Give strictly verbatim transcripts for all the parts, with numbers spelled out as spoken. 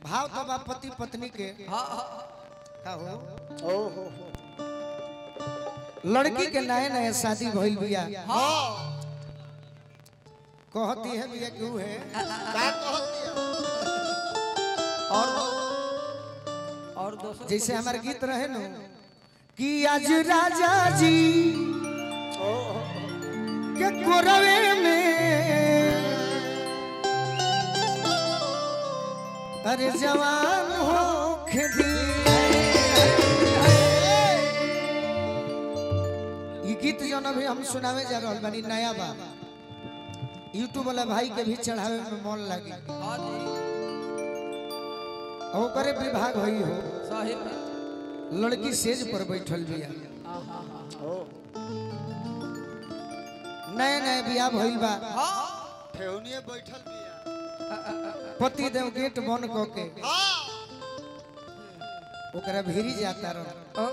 भाव तो बा पति पत्नी के। हाँ का हो ओ हो हो लड़की के नए नए शादी भइल बिया। हाँ कहती है बिया क्यों है क्या कहती है और और दोस्तों जैसे हमारे गीत रहे नो कि आज राजा जी के कोरवे में अरे जवान हो खेती ये गीत जो ना भी हम सुनावे जा रहा बानी नया बा यूट्यूब वाला भाई के भी चढ़ावे में मन लगी हाँ जी और करे विभाग होई हो साहिब लड़की सेज पर बैठल बिया ओ नए नए बिया भइल बा ठेहुनिए बैठल बिया पति देव गेट बंद क के हाँ ओकरा भीरी जाता रह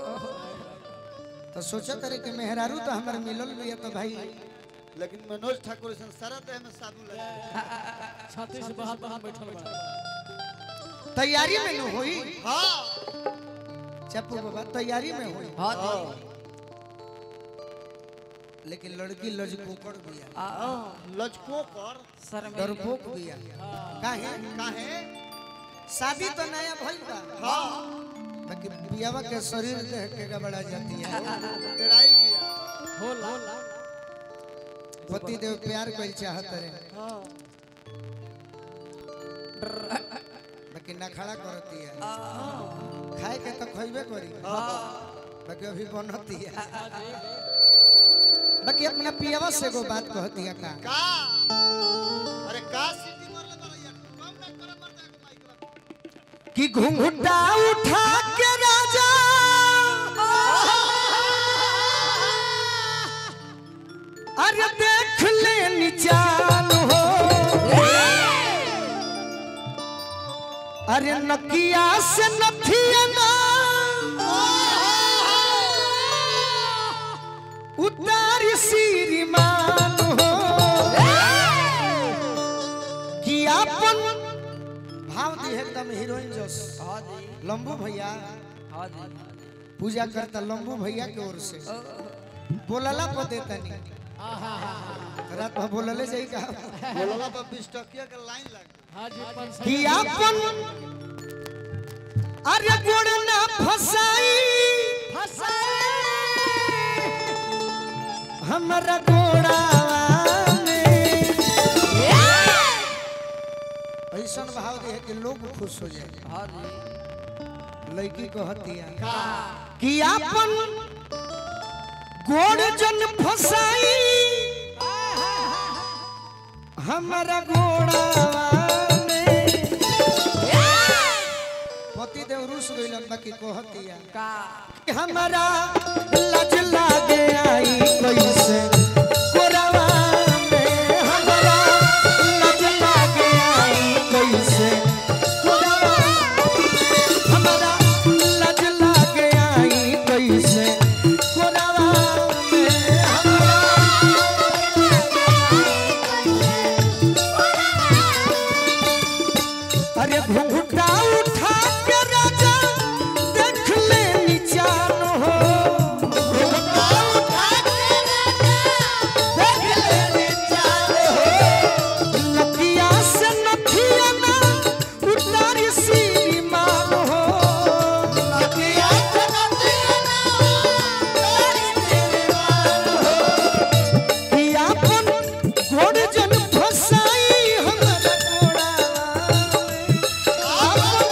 तो सोचा करे कि मेहरारू तो हमारे मिलल बिया तो भाई लेकिन मनोज ठाकुर सन सारा देह में साबुन लगा छाती से बाहर बाहर बैठल बा तैयारी में न होई हाँ चप्पू बाबा तैयारी में होई हाँ जी लेकिन लड़की लजकोकड़ बिया लचको कर सर में डरपोक बिया काहे काहे शादी तो नया भइल बा हाँ बाकी बियावा के शरीर देख के गबड़ा जाती है तेराई बिया होला पति देव प्यार कइल चाहत रहे हाँ बाकी ना खड़ा करती है खाए के तो खइबे करी बाकी अभी बनती है बाकी अपना पियावा से को बात कहती है का का अरे का सीटी मारले बरैया कम ना कर मर जाए माइक कि घुंघटा उठा के राजा अरे देख ले निचान हो अरे नकिया से नथिया ना उतार श्रीमान हो कि अपन भाव दी एकदम हीरोइन जोश हाँ जी लंबू भैया हाँ जी पूजा करता लंबू भैया की ओर से बोलला को देता नहीं रात भर बोलले जाई का बोलला पर बीस टकिया के लाइन लग हाँ जी कि अपन अरे गुण ना फसाई हमारा घोड़ा ऐसा भाव दे कि लोग खुश हो जाए हाँ जी लड़की को हतिया कि अपन गोड़ जन फसाई हमारा घोड़ा पति देव रुस गइल बाकी को हतिया का कि हमारा लज लागे आई कैसे कोरावा में हमारा लज लागे आई कैसे कोरावा हमारा लज लागे आई कैसे कोरावा में हमारा अरे घुंघटा उठा के राजा देख ले निचान हो घुंघटा उठा के राजा देख ले निचान हो नकिया से नथिया ना उतार श्रीमान हो नकिया से नथिया ना उतार श्रीमान हो कि अपन गोड़ जन फसाई हमरा घोड़ा अपन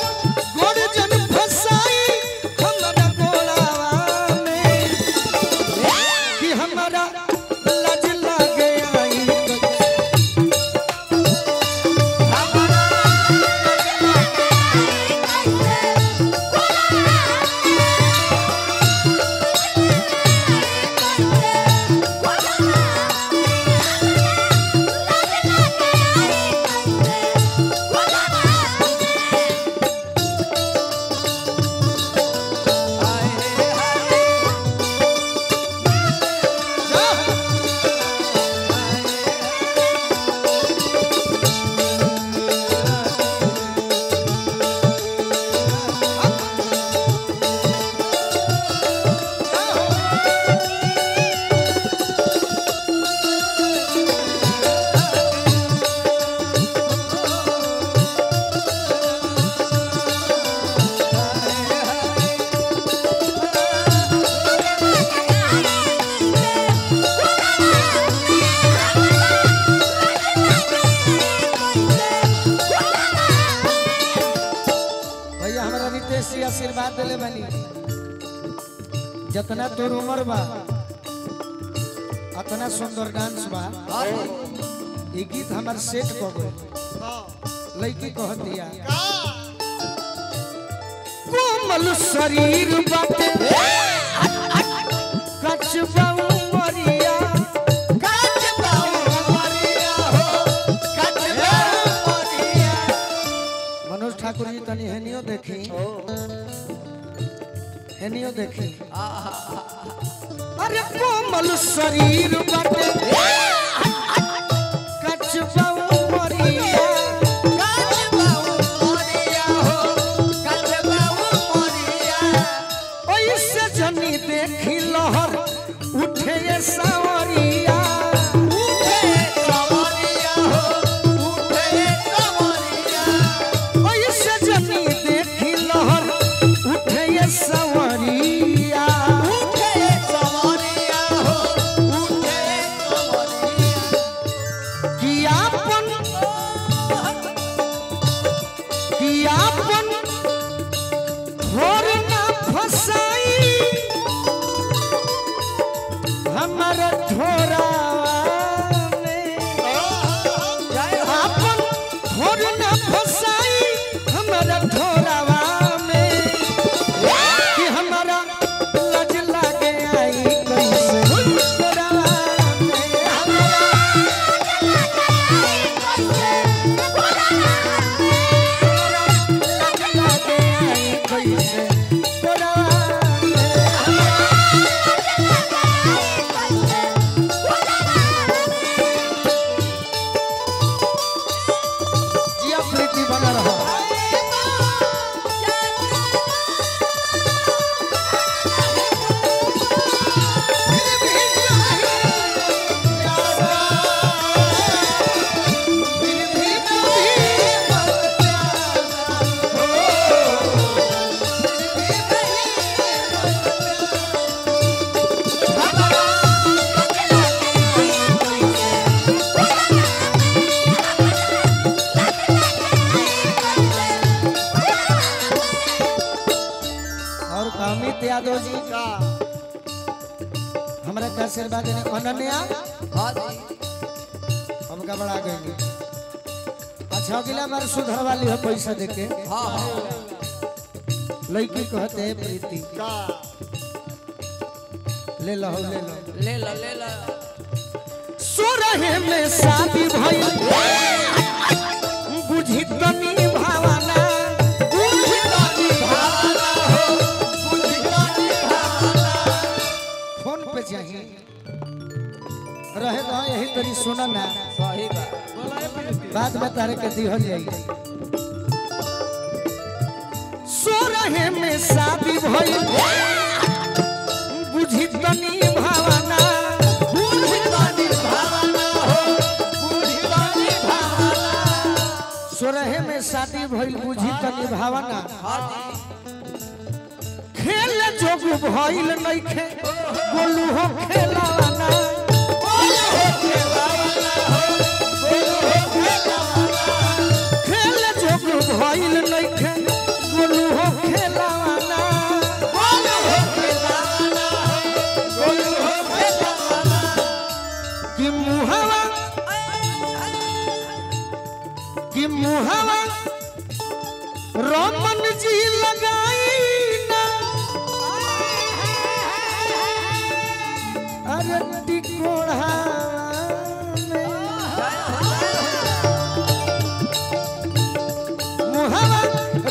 राजेश जी आशीर्वाद दिले बनी जितना तोर उम्र बा अतना सुंदर डांस बा ये गीत हमार सेट को गए लड़की कह दिया कोमल शरीर बाटे कचबा उमरिया कचबा उमरिया हो कचबा उमरिया। मनोज ठाकुर जी तनी हेनियो देखी हेनियो देखी अरे कोमल शरीर बाटे कचबा उमरिया कचबा उमरिया हो कचबा उमरिया। ओइसे जनी देखी लहर उठे सावरिया उठे सावरिया हो उठे सावरिया। ओइसे जनी देखी लहर उठे सावरिया उठे सावरिया हो उठे सावरिया। कियापन कियापन थोर ना फसाई हमारा ठोरावा में आपन थोर ना फसाई हमारा ठोरावा में कि हमारा लज लागे आई कैसे ठोरावा में हमारा लज लागे आई कैसे ठोरावा में जिया प्रीति बना रहा और अमित यादव जी का हमारा का आशीर्वाद देने अनन्या हाँ जी हम का बड़ा गए अच्छा अगला बार सुधर वाली हो पैसा देके हाँ हाँ लड़की कहते हैं प्रीति का ले लो ले लो ले ला ले ला सो रहे में शादी भई बुझी तनी भावना बुझी तनी भावना हो बुझी तनी भावना। फोन पे चाहिए रहे तो यही तरी सुना ना सही बात बाद में तारे के दी हो जाएगी। सो रहे में शादी भई बुझी तनी भावना बुझी तनी भावना हो बुझी तनी भावना। सो रहे में शादी भई बुझी तनी भावना हाँ जी खेल जोग भइल नइखे बोलू हो खेलावाना बोलू हो खेलावाना हो बोलू हो खेलावाना। खेल जोग भइल नइखे बोलू हो खेलावाना बोलू हो खेलावाना हो बोलू हो खेलावाना। कि मुहावा कि मुहावा रमन जी लगाई ना अरे टिकोड़ा में मुहावा